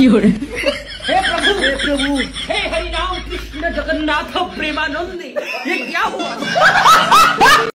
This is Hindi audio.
हे प्रभु, हे हरि राम कृष्ण जगन्नाथ प्रेमानंद, ये क्या हुआ?